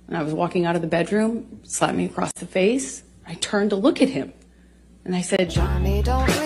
And I was walking out of the bedroom, slapped me across the face. I turned to look at him. And I said, Johnny, don't